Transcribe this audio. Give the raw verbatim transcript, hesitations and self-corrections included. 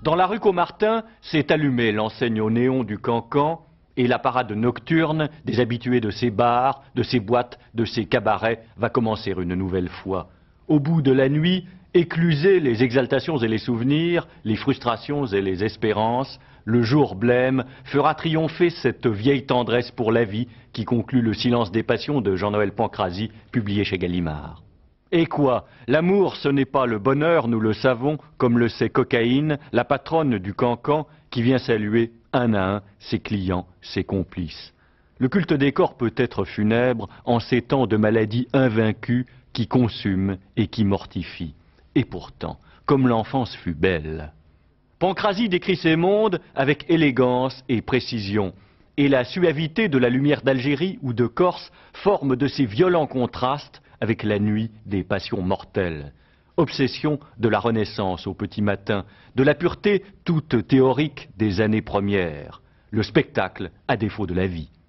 Dans la rue Caumartin s'est allumée l'enseigne au néon du Cancan et la parade nocturne des habitués de ces bars, de ces boîtes, de ces cabarets va commencer une nouvelle fois. Au bout de la nuit, éclusez les exaltations et les souvenirs, les frustrations et les espérances, le jour blême fera triompher cette vieille tendresse pour la vie qui conclut le silence des passions de Jean-Noël Pancrazy, publié chez Gallimard. Et quoi? L'amour, ce n'est pas le bonheur, nous le savons, comme le sait Cocaïne, la patronne du Cancan, qui vient saluer un à un ses clients, ses complices. Le culte des corps peut être funèbre en ces temps de maladies invaincues qui consument et qui mortifient. Et pourtant, comme l'enfance fut belle. Pancrazy décrit ces mondes avec élégance et précision. Et la suavité de la lumière d'Algérie ou de Corse forme de ces violents contrastes avec la nuit des passions mortelles. Obsession de la Renaissance au petit matin, de la pureté toute théorique des années premières. Le spectacle à défaut de la vie.